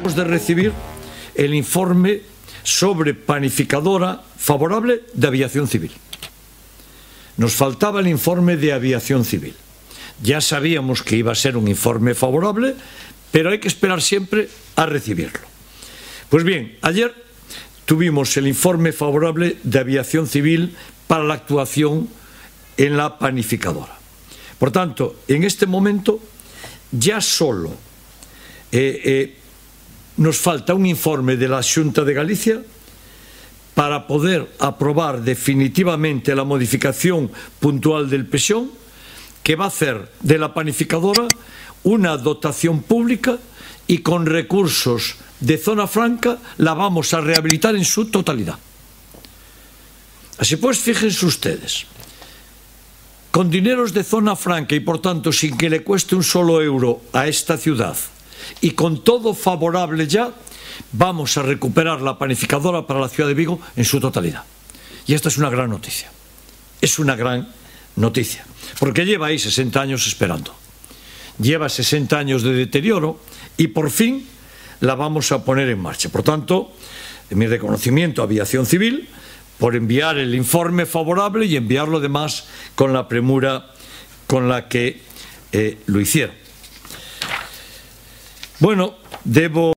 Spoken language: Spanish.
de recibir el informe sobre panificadora favorable de aviación civil. Nos faltaba el informe de aviación civil. Ya sabíamos que iba a ser un informe favorable, pero hay que esperar siempre a recibirlo. Pues bien, ayer tuvimos el informe favorable de aviación civil para la actuación en la panificadora. Por tanto, en este momento ya solo nos falta un informe de la Xunta de Galicia para poder aprobar definitivamente la modificación puntual del PEXON, que va a hacer de la panificadora una dotación pública y con recursos de zona franca la vamos a rehabilitar en su totalidad. Así pues, fíjense ustedes, con dineros de zona franca y por tanto sin que le cueste un solo euro a esta ciudad y con todo favorable ya, vamos a recuperar la panificadora para la ciudad de Vigo en su totalidad. Y esta es una gran noticia. Es una gran noticia, porque lleva ahí 60 años esperando. Lleva 60 años de deterioro y por fin la vamos a poner en marcha. Por tanto, mi reconocimiento a Aviación Civil por enviar el informe favorable y enviarlo además con la premura con la que lo hicieron. Bueno, debo